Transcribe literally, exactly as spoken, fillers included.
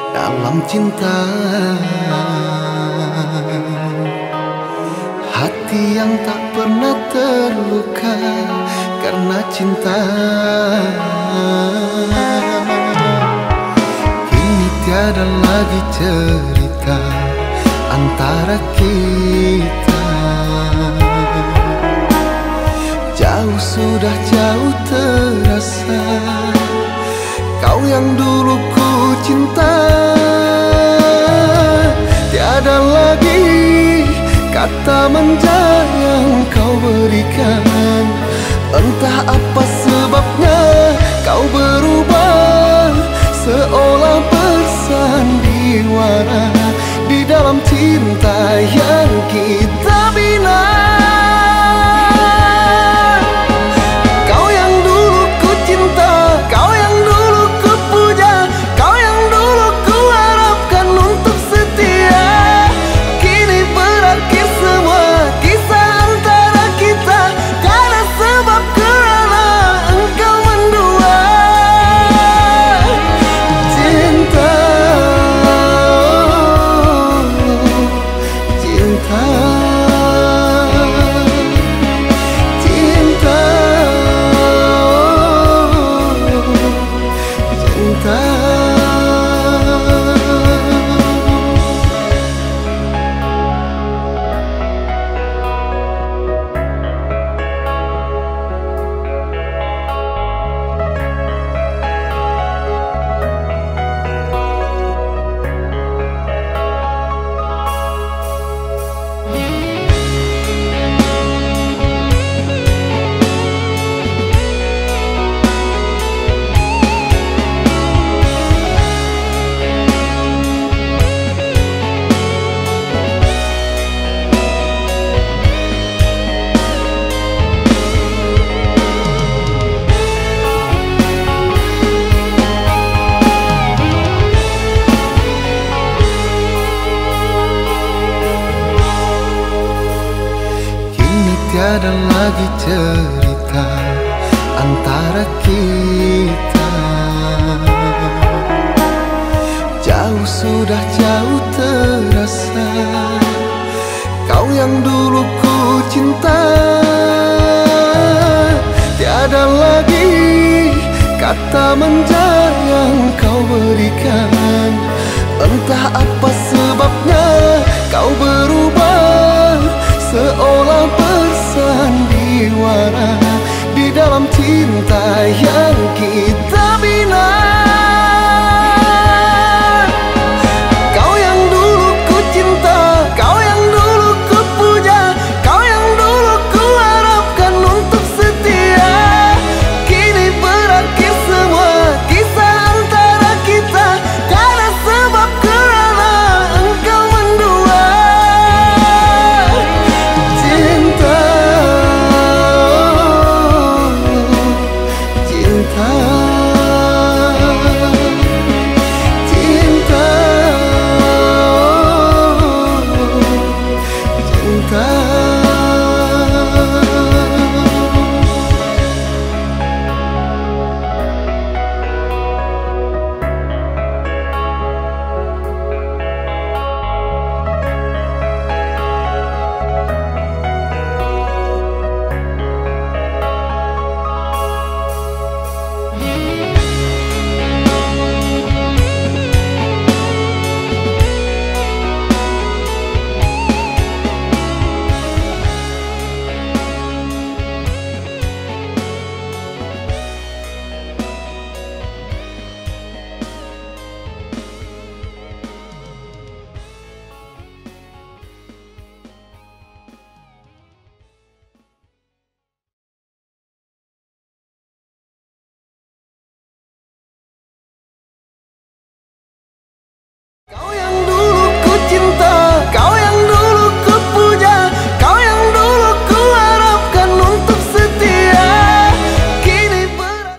dalam cinta. Hati yang tak pernah terluka karena cinta. Kini tiada lagi cerita antara kita. Jauh sudah jauh terasa, kau yang dulu ku cinta. Tiada lagi kata manja yang kau berikan. Entah apa sebabnya kau berubah, seolah bersandiwara di dalam cinta yang kita bina. Kau yang dulu ku cinta, kau yang dulu ku puja, kau yang dulu ku harapkan untuk setia. Kini berakhir semua kisah antara kita karena sebab kerana engkau mendua. Cinta, cinta, cinta, cinta. Tiada lagi cerita antara kita. Jauh sudah jauh terasa, kau yang dulu ku cinta. Tiada lagi kata manja yang kau berikan. Entah apa